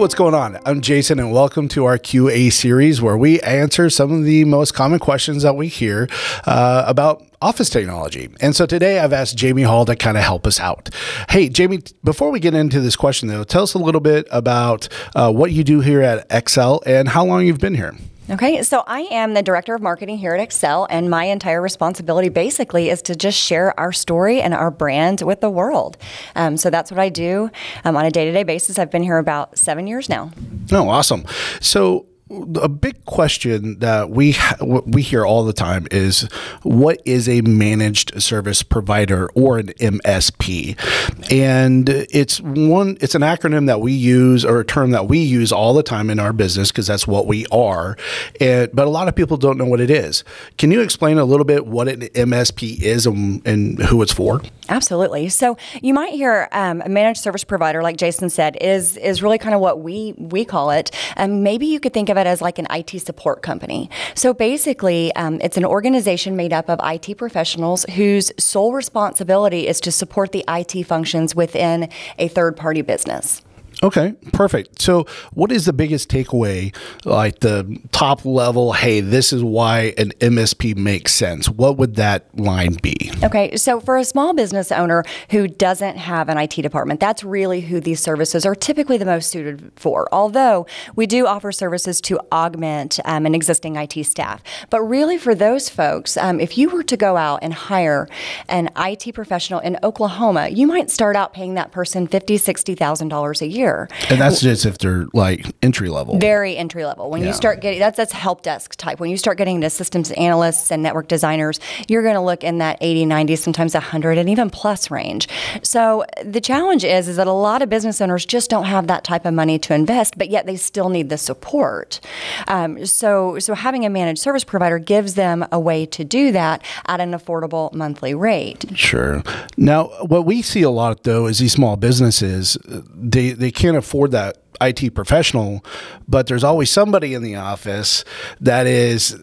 what's going on? I'm Jason, and welcome to our QA series where we answer some of the most common questions that we hear about office technology. And so today I've asked Jamie Hall to kind of help us out. Hey, Jamie, before we get into this question, though, tell us a little bit about what you do here at Xcel and how long you've been here. Okay, so I am the Director of Marketing here at Xcel, and my entire responsibility basically is to just share our story and our brand with the world. So that's what I do on a day-to-day basis. I've been here about 7 years now. Oh, awesome. So a big question that we hear all the time is, what is a managed service provider or an MSP? And it's an acronym that we use, or a term that we use all the time in our business because that's what we are. But a lot of people don't know what it is. Can you explain a little bit what an MSP is and who it's for? Absolutely. So you might hear a managed service provider, like Jason said, is really kind of what we call it. Maybe you could think of it as like an IT support company. So basically, it's an organization made up of IT professionals whose sole responsibility is to support the IT functions within a third-party business. Okay, perfect. So what is the biggest takeaway, like the top level, hey, this is why an MSP makes sense? What would that line be? Okay, so for a small business owner who doesn't have an IT department, that's really who these services are typically the most suited for. Although we do offer services to augment an existing IT staff. But really for those folks, if you were to go out and hire an IT professional in Oklahoma, you might start out paying that person $50,000, $60,000 a year. And that's just if they're like entry level. Very entry level. When you start getting, that's help desk type. When you start getting into systems analysts and network designers, you're going to look in that 80, 90, sometimes 100 and even plus range. So the challenge is that a lot of business owners just don't have that type of money to invest, but yet they still need the support. So having a managed service provider gives them a way to do that at an affordable monthly rate. Sure. Now, what we see a lot though is these small businesses, they can't afford that IT professional, but there's always somebody in the office that is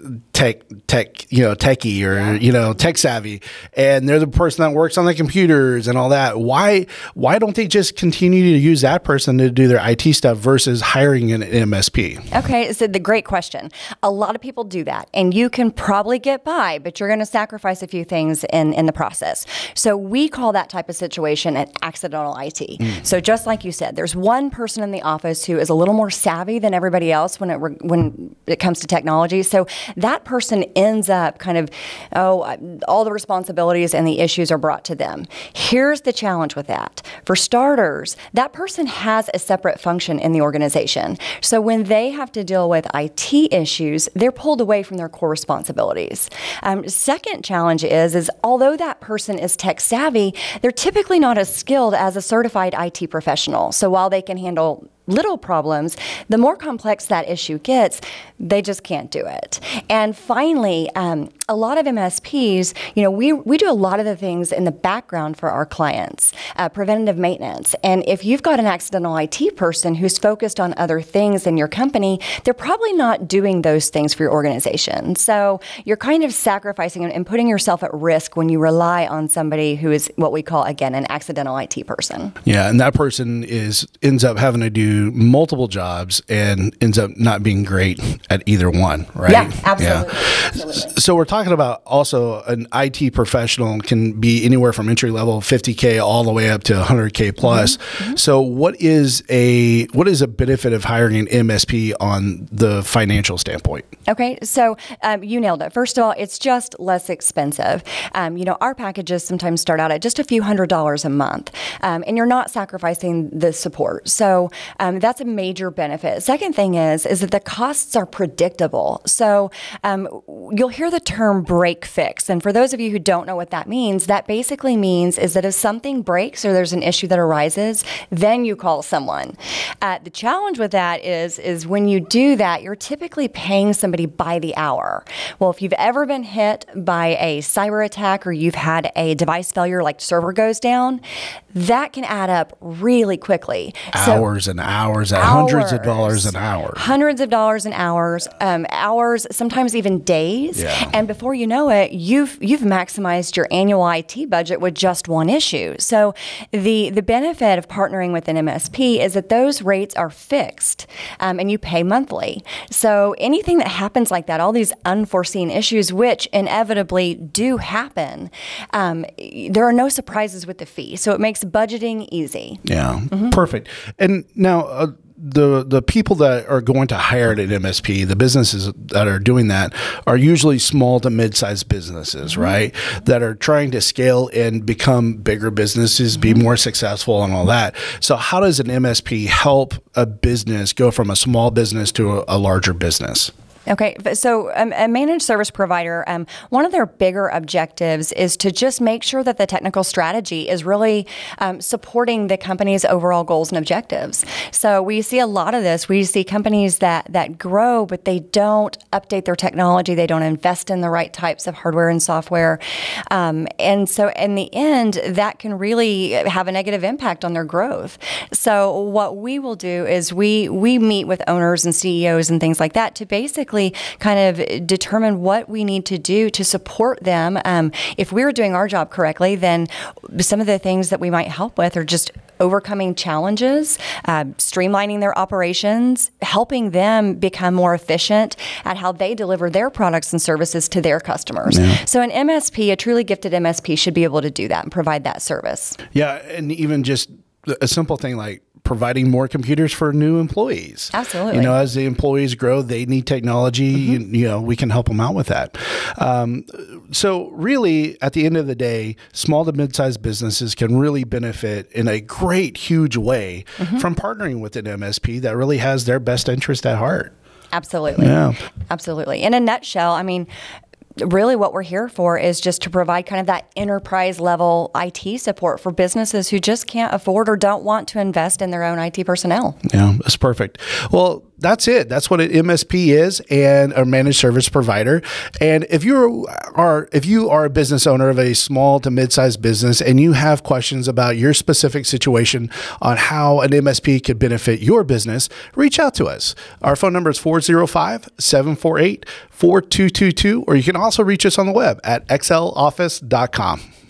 techie or tech savvy, and they're the person that works on the computers and all that. Why don't they just continue to use that person to do their IT stuff versus hiring an MSP? Okay, so the great question. A lot of people do that, and you can probably get by, but you're going to sacrifice a few things in the process. So we call that type of situation an accidental IT. So just like you said, there's one person in the office who is a little more savvy than everybody else when it comes to technology. So that person ends up kind of, all the responsibilities and the issues are brought to them. Here's the challenge with that. For starters, that person has a separate function in the organization. So when they have to deal with IT issues, they're pulled away from their core responsibilities. Second challenge is although that person is tech savvy, they're typically not as skilled as a certified IT professional. So while they can handle little problems, the more complex that issue gets, they just can't do it. And finally, a lot of MSPs, we do a lot of the things in the background for our clients, preventative maintenance. And if you've got an accidental IT person who's focused on other things in your company, they're probably not doing those things for your organization. So you're kind of sacrificing and putting yourself at risk when you rely on somebody who is what we call, again, an accidental IT person. Yeah, and that person ends up having to do multiple jobs and ends up not being great at either one, right? Yeah, absolutely. Absolutely. So we're talking about also an IT professional can be anywhere from entry level 50K all the way up to 100K plus. So what is a benefit of hiring an MSP on the financial standpoint? Okay, so you nailed it. First of all, it's just less expensive. Our packages sometimes start out at just a few $100s a month, and you're not sacrificing the support. So that's a major benefit. Second thing is that the costs are predictable. So you'll hear the term break fix. And for those of you who don't know what that basically means is that if something breaks or there's an issue that arises, then you call someone. The challenge with that is when you do that, you're typically paying somebody by the hour. Well, if you've ever been hit by a cyber attack or you've had a device failure like server goes down, that can add up really quickly. Hours and hours, at hundreds of dollars an hour. Hundreds of dollars an hour, hours, sometimes even days. days. Yeah. And before you know it, you've maximized your annual IT budget with just one issue. So the benefit of partnering with an MSP is that those rates are fixed, and you pay monthly. So anything that happens like that, all these unforeseen issues, which inevitably do happen, there are no surprises with the fee. So it makes budgeting easy. Yeah, perfect. And now the people that are going to hire an MSP, the businesses that are doing that are usually small to mid-sized businesses, right? That are trying to scale and become bigger businesses, be more successful and all that. So how does an MSP help a business go from a small business to a larger business? Okay, so a managed service provider, one of their bigger objectives is to just make sure that the technical strategy is really supporting the company's overall goals and objectives. So we see a lot of this. We see companies that grow, but they don't update their technology. They don't invest in the right types of hardware and software. And so in the end, that can really have a negative impact on their growth. So what we will do is we meet with owners and CEOs and things like that to basically kind of determine what we need to do to support them. If we're doing our job correctly, then some of the things that we might help with are just overcoming challenges, streamlining their operations, helping them become more efficient at how they deliver their products and services to their customers. Yeah. So an MSP, a truly gifted MSP, should be able to do that and provide that service. Yeah, and even just a simple thing like providing more computers for new employees. Absolutely. You know, as the employees grow, they need technology. You know, we can help them out with that. So really, at the end of the day, small to mid-sized businesses can really benefit in a great, huge way from partnering with an MSP that really has their best interest at heart. Absolutely. Yeah. Absolutely. In a nutshell, I mean, really what we're here for is just to provide kind of that enterprise level IT support for businesses who just can't afford or don't want to invest in their own IT personnel. Yeah, that's perfect. Well, that's it. That's what an MSP is, and a managed service provider. And if you are a business owner of a small to mid-sized business and you have questions about your specific situation on how an MSP could benefit your business, reach out to us. Our phone number is 405-748-4222, or you can also reach us on the web at xceloffice.com.